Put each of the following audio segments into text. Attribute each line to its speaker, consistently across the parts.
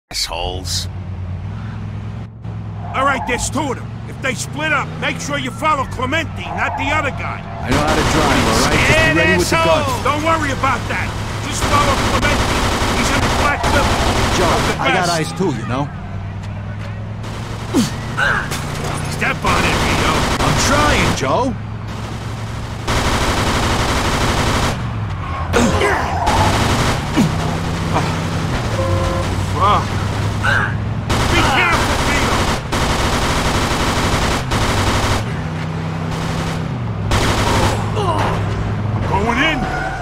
Speaker 1: assholes.
Speaker 2: All right, there's two of them. If they split up, make sure you follow Clemente, not the other guy.
Speaker 3: I know how to drive, all right? Just be ready with the guns.
Speaker 2: Don't worry about that. Just follow Clemente. He's in the Black River.
Speaker 3: Joe, I got eyes too, you know?
Speaker 2: Step on it, Vito.
Speaker 3: I'm trying, Joe.
Speaker 2: Be careful, Vito. Going in.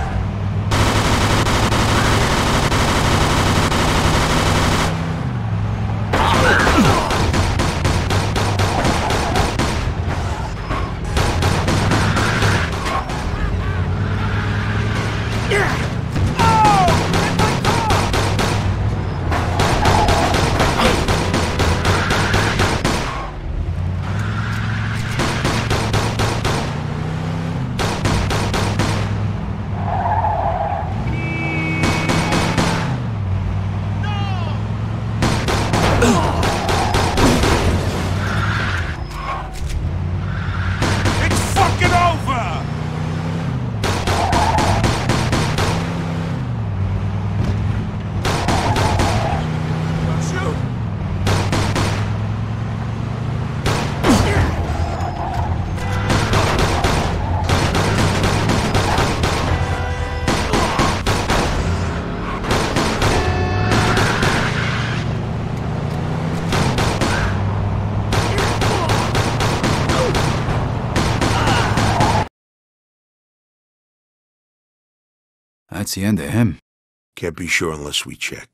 Speaker 3: That's the end of him.
Speaker 2: Can't be sure unless we check.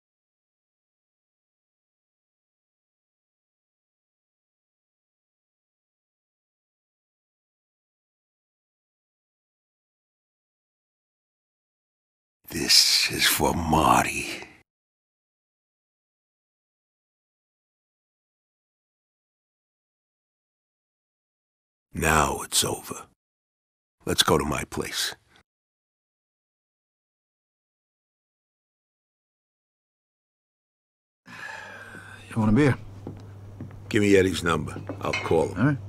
Speaker 2: This is for Marty. Now it's over. Let's go to my place.
Speaker 3: You want a beer?
Speaker 2: Give me Eddie's number. I'll call him.
Speaker 3: All right.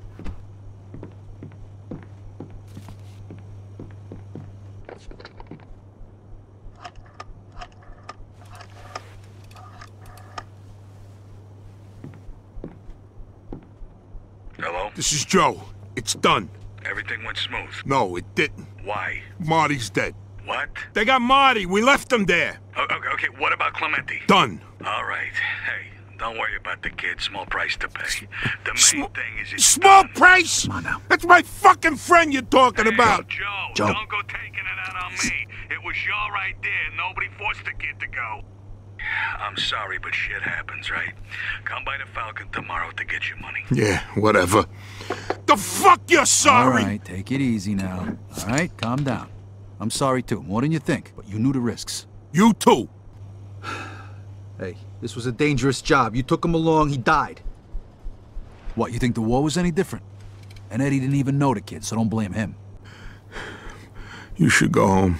Speaker 4: Hello?
Speaker 2: This is Joe. It's done.
Speaker 4: Everything went smooth.
Speaker 2: No, it didn't.
Speaker 4: Why?
Speaker 2: Marty's dead.
Speaker 4: What?
Speaker 2: They got Marty. We left him there.
Speaker 4: Okay, what about Clemente?
Speaker 2: Done.
Speaker 4: All right. Hey, don't worry about the kid. Small price to pay. The main thing is it's
Speaker 2: small
Speaker 4: done.
Speaker 2: price?
Speaker 3: Come on now.
Speaker 2: That's my fucking friend you're talking about.
Speaker 4: Joe,
Speaker 3: Joe.
Speaker 4: Don't go taking it out on me. It was y'all right there. Nobody forced the kid to go. I'm sorry, but shit happens, right? Come by the Falcon tomorrow to get your money.
Speaker 2: Yeah, whatever. The fuck you're sorry?
Speaker 3: All right, take it easy now. All right, calm down. I'm sorry too, more than you think, but you knew the risks.
Speaker 2: You too.
Speaker 5: Hey, this was a dangerous job. You took him along, he died.
Speaker 3: What, you think the war was any different? And Eddie didn't even know the kid, so don't blame him.
Speaker 2: You should go home.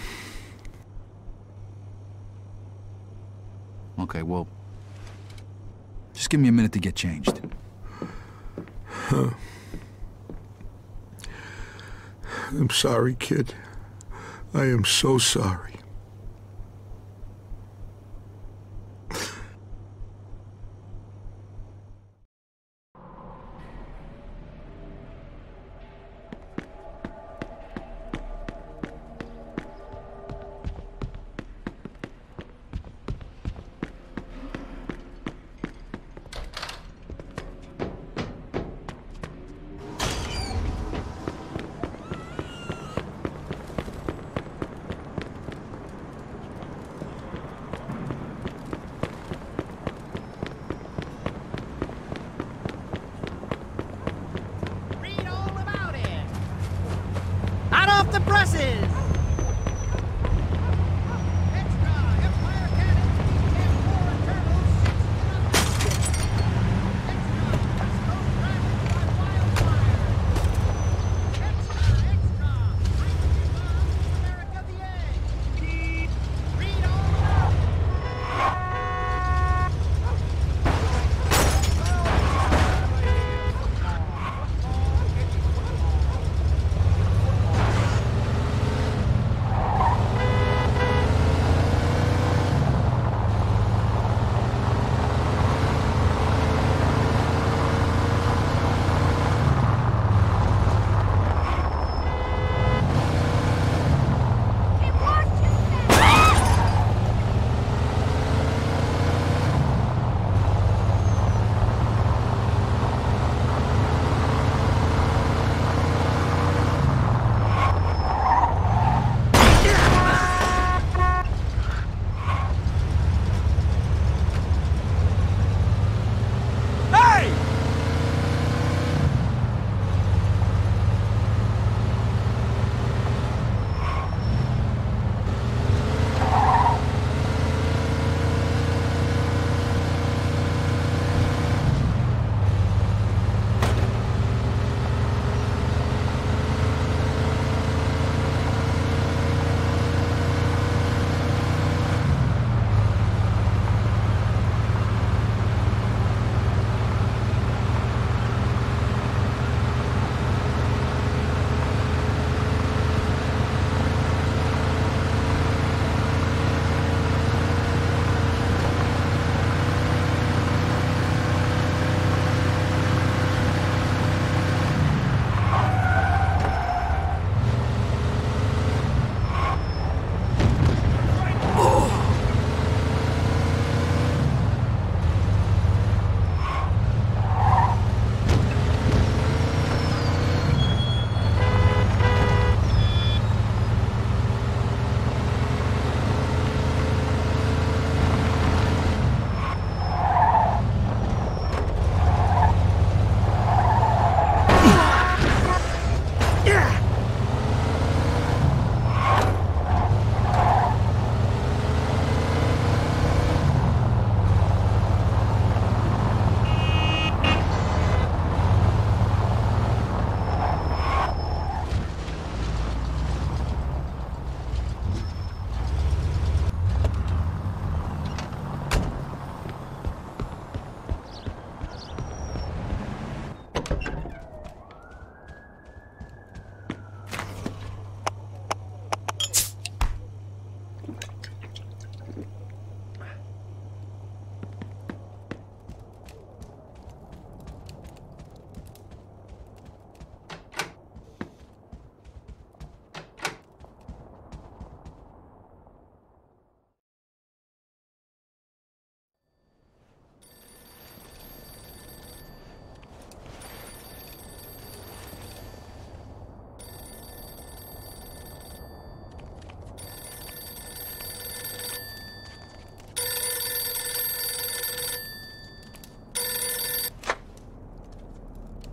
Speaker 3: Okay, well, just give me a minute to get changed.
Speaker 2: I'm sorry, kid. I am so sorry.
Speaker 6: off the presses!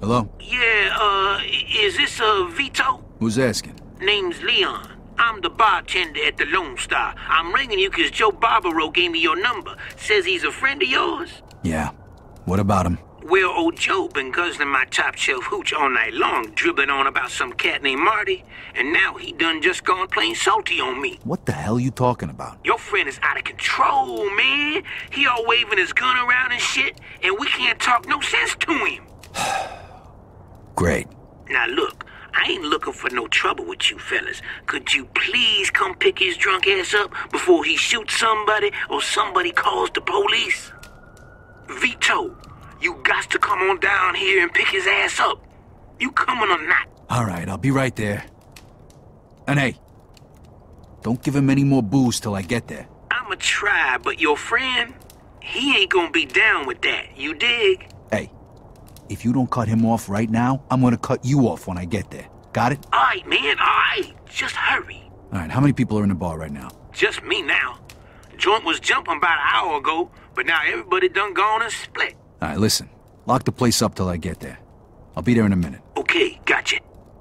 Speaker 3: Hello?
Speaker 1: Yeah, is this, Vito?
Speaker 3: Who's asking?
Speaker 1: Name's Leon. I'm the bartender at the Lone Star. I'm ringing you 'cause Joe Barbaro gave me your number. Says he's a friend of yours.
Speaker 3: Yeah. What about him?
Speaker 1: Well, old Joe been guzzling my top shelf hooch all night long, dribbling on about some cat named Marty, and now he done just gone plain salty on me.
Speaker 3: What the hell you talking about?
Speaker 1: Your friend is out of control, man. He all waving his gun around and shit, and we can't talk no sense to him.
Speaker 3: Great.
Speaker 1: Now look, I ain't looking for no trouble with you fellas. Could you please come pick his drunk ass up before he shoots somebody or somebody calls the police? Vito, you got to come on down here and pick his ass up. You coming or not?
Speaker 3: All right, I'll be right there. And hey, don't give him any more booze till I get there.
Speaker 1: I'ma try, but your friend, he ain't gonna be down with that. You dig?
Speaker 3: Hey, if you don't cut him off right now, I'm gonna cut you off when I get there. Got it?
Speaker 1: All right, man, all right. Just hurry.
Speaker 3: All right, how many people are in the bar right now?
Speaker 1: Just me now. Joint was jumping about an hour ago, but now everybody done gone and split.
Speaker 3: All right, listen. Lock the place up till I get there. I'll be there in a minute.
Speaker 1: Okay, gotcha.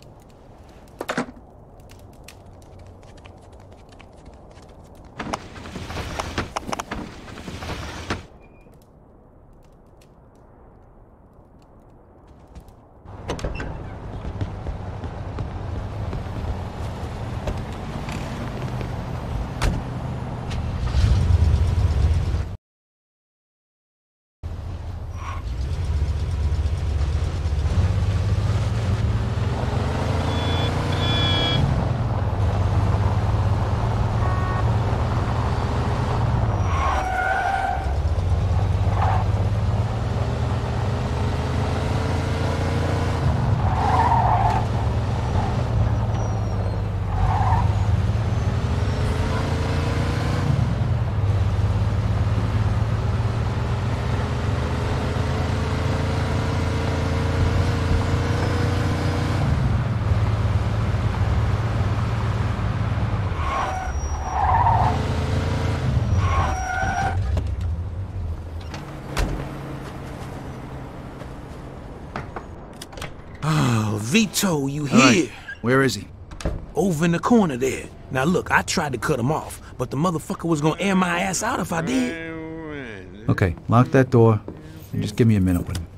Speaker 1: Vito, you here?
Speaker 3: All right, where is he?
Speaker 1: Over in the corner there. Now look, I tried to cut him off, but the motherfucker was gonna air my ass out if I did.
Speaker 3: Okay, lock that door and just give me a minute with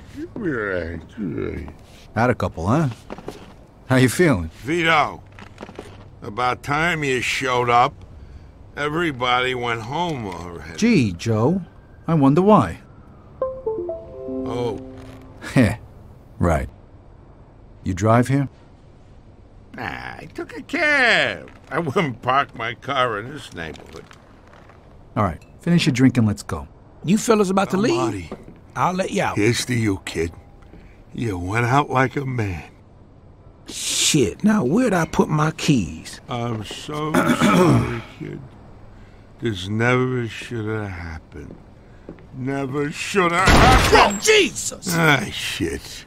Speaker 3: him. Had a couple, huh? How you feeling?
Speaker 2: Vito, about time you showed up. Everybody went home already.
Speaker 3: Gee, Joe. I wonder why.
Speaker 2: Oh,
Speaker 3: Heh. Right. You drive here?
Speaker 2: nah, I took a cab. I wouldn't park my car in this neighborhood.
Speaker 3: All right, finish your drink and let's go.
Speaker 1: You fellas about to leave?
Speaker 2: Marty,
Speaker 1: I'll let you out.
Speaker 2: here's to you, kid. You went out like a man.
Speaker 1: Shit, now where'd I put my keys?
Speaker 2: I'm so sorry, kid. This never should have happened. Never should have happened.
Speaker 1: Oh, Jesus!
Speaker 2: Ah, shit.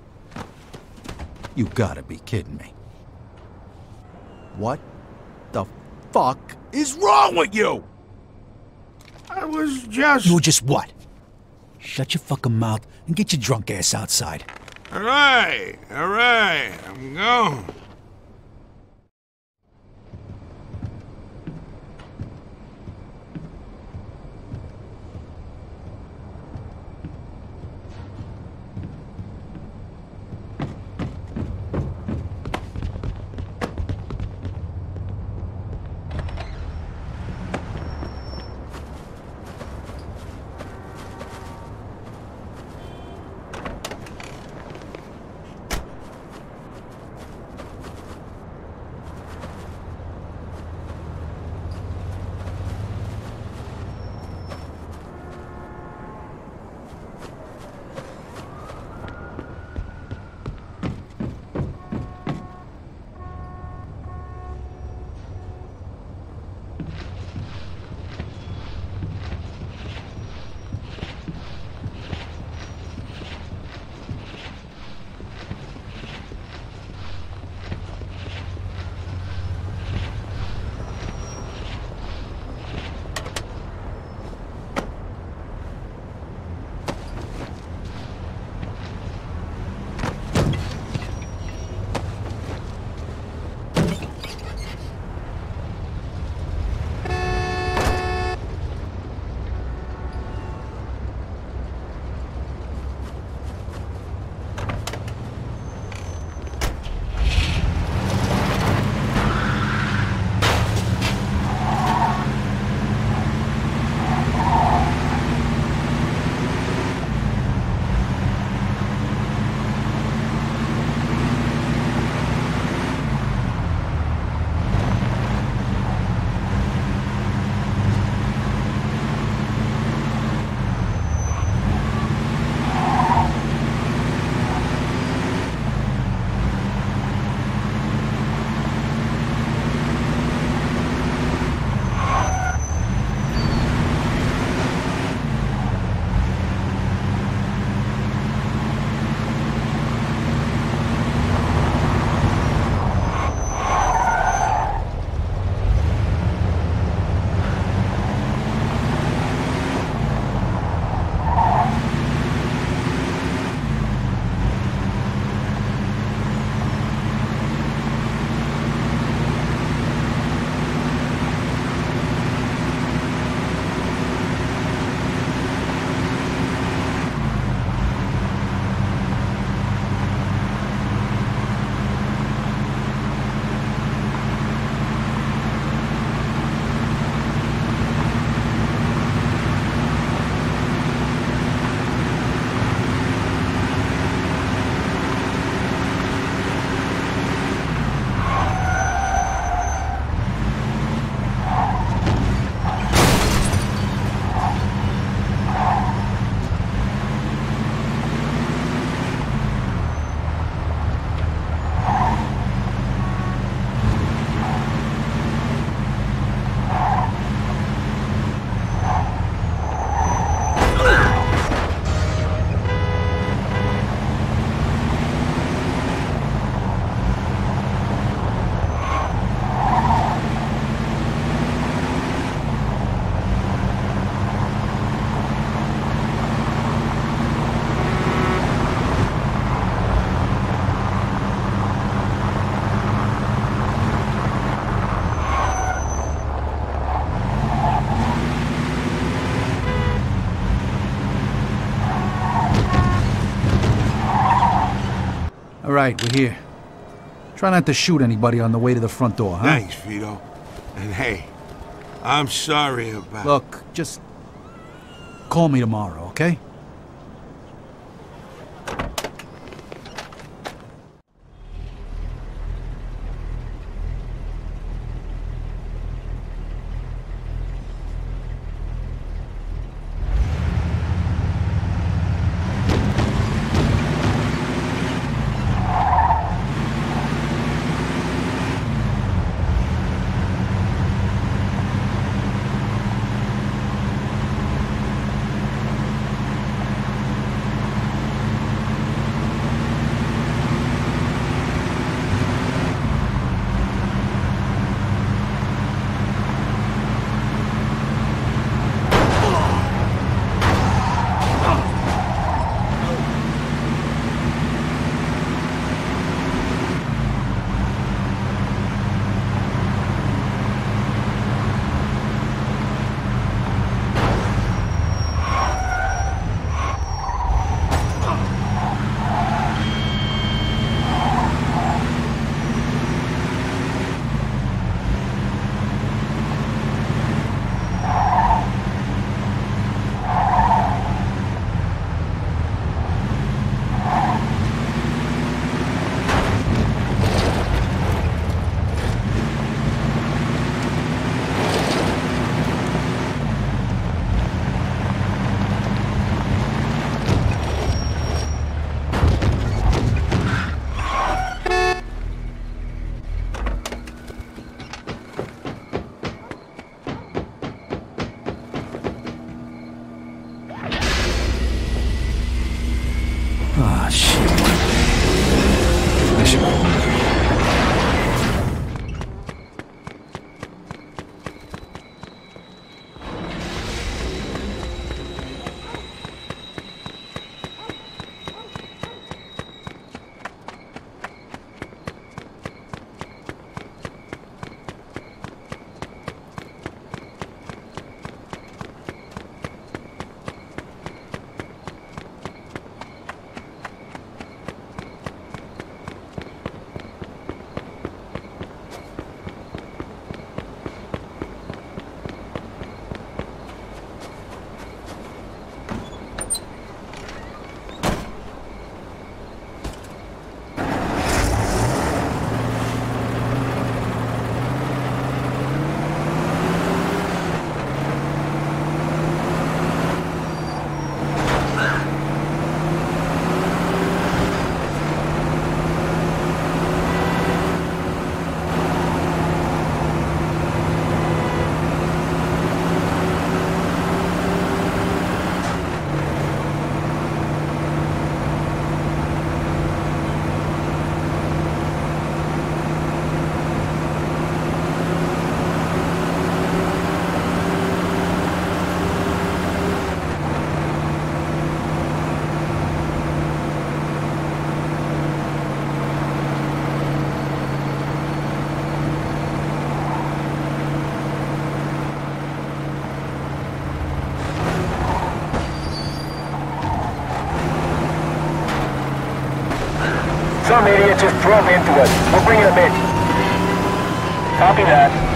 Speaker 3: You gotta be kidding me. What the fuck is wrong with you?
Speaker 2: I was just...
Speaker 3: You were just what? Shut your fucking mouth and get your drunk ass outside.
Speaker 2: All right, I'm going.
Speaker 3: right, we're here. Try not to shoot anybody on the way to the front door, huh?
Speaker 2: Thanks, Vito. And hey, I'm sorry about...
Speaker 3: Look, just call me tomorrow, okay? Ah, shit.
Speaker 6: Some idiot just drove into us. We're bringing him in. Copy that.